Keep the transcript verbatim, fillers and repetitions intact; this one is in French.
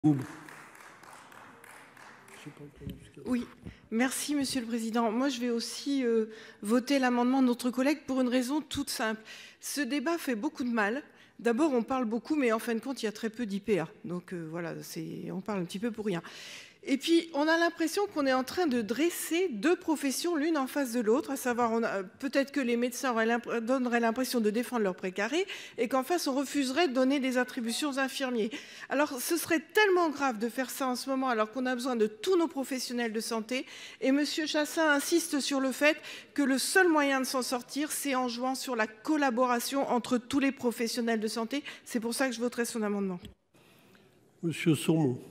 Oui, merci Monsieur le Président. Moi, je vais aussi euh, voter l'amendement de notre collègue pour une raison toute simple. Ce débat fait beaucoup de mal. D'abord, on parle beaucoup, mais en fin de compte, il y a très peu d'I P A. Donc euh, voilà, on parle un petit peu pour rien. Et puis, on a l'impression qu'on est en train de dresser deux professions l'une en face de l'autre, à savoir, peut-être que les médecins donneraient l'impression de défendre leur précaré et qu'en face, on refuserait de donner des attributions aux infirmiers. Alors, ce serait tellement grave de faire ça en ce moment, alors qu'on a besoin de tous nos professionnels de santé. Et M. Chassaing insiste sur le fait que le seul moyen de s'en sortir, c'est en jouant sur la collaboration entre tous les professionnels de santé. C'est pour ça que je voterai son amendement. Monsieur Saumon.